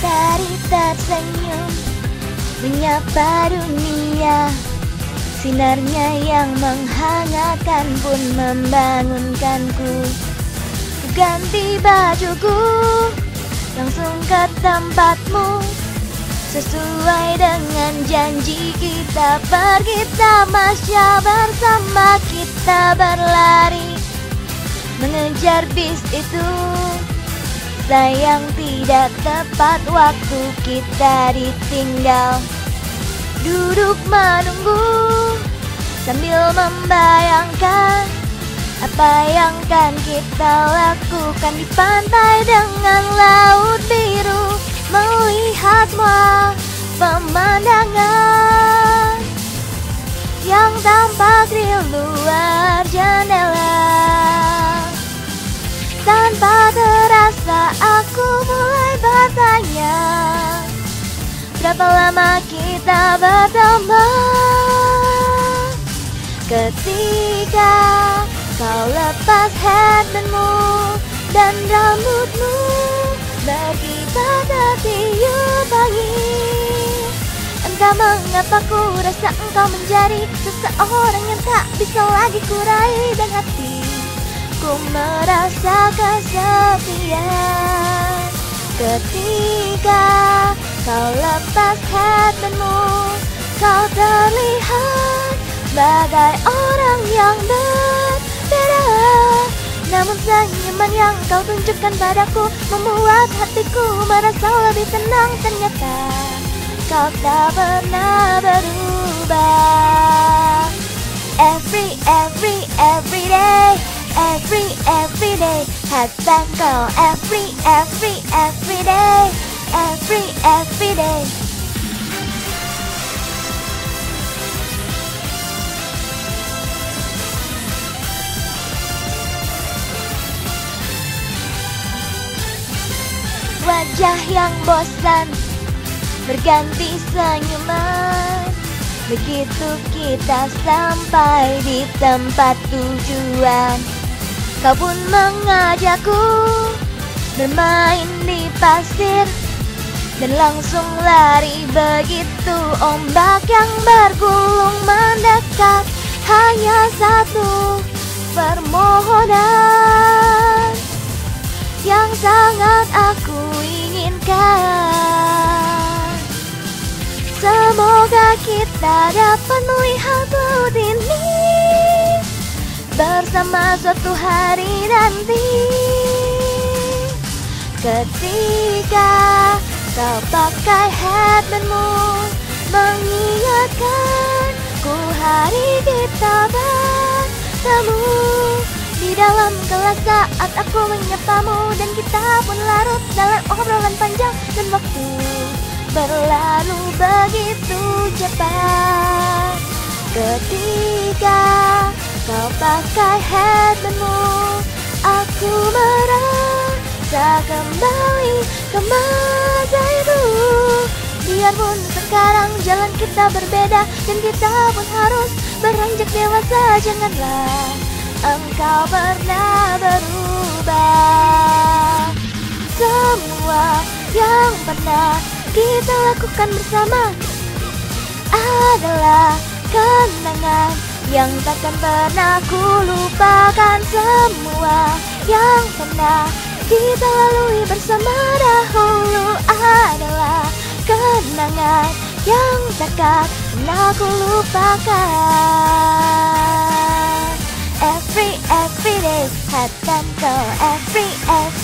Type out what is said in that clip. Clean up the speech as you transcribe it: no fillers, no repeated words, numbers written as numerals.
matahari tersenyum menyapa dunia. Sinarnya yang menghangatkan pun membangunkanku. Ku ganti bajuku, langsung ke tempatmu. Sesuai dengan janji kita pergi tamasya bersama. Kita berlari mengejar bis itu. Sayang tidak tepat waktu kita ditinggal. Duduk menunggu sambil membayangkan apa yang kan kita lakukan di pantai dengan laut biru. Melihat semua pemandangan yang tampak di luar jendela. Tanpa terasa aku mulai bertanya, berapa lama kita berteman? Ketika kau lepas headbandmu dan rambutmu berkibar tertiup angin. Entah mengapa ku rasa engkau menjadi seseorang yang tak bisa lagi kurai. Dan hatiku merasa kesepian. Ketika kau lepas headbandmu, kau terlihat bagai orang yang berbeda. Namun senyuman yang kau tunjukkan padaku membuat hatiku merasa lebih tenang. Ternyata kau tak pernah berubah. Every day, every day had bangkok. Every day, every day. Wajah yang bosan berganti senyuman. Begitu kita sampai di tempat tujuan, kau pun mengajakku bermain di pasir dan langsung lari begitu ombak yang bergulung mendekat. Hanya satu permohonan yang sangat aku inginkan. Semoga kita dapat melihat laut ini bersama suatu hari nanti. Ketika kau pakai headbandmu mengingatkanku hari kita bertemu. Di dalam kelas saat aku menyapamu dan kita pun larut dalam obrolan panjang. Dan waktu berlalu begitu cepat. Ketika kau pakai headbandmu, aku merasa kembali ke masa itu. Biarpun sekarang jalan kita berbeda dan kita pun harus beranjak dewasa, janganlah engkau pernah berubah. Semua yang pernah kita lakukan bersama adalah kenangan yang takkan pernah ku lupakan. Semua yang pernah kita lalui bersama dahulu adalah kenangan yang takkan pernah ku lupakan. Every day had been go. Every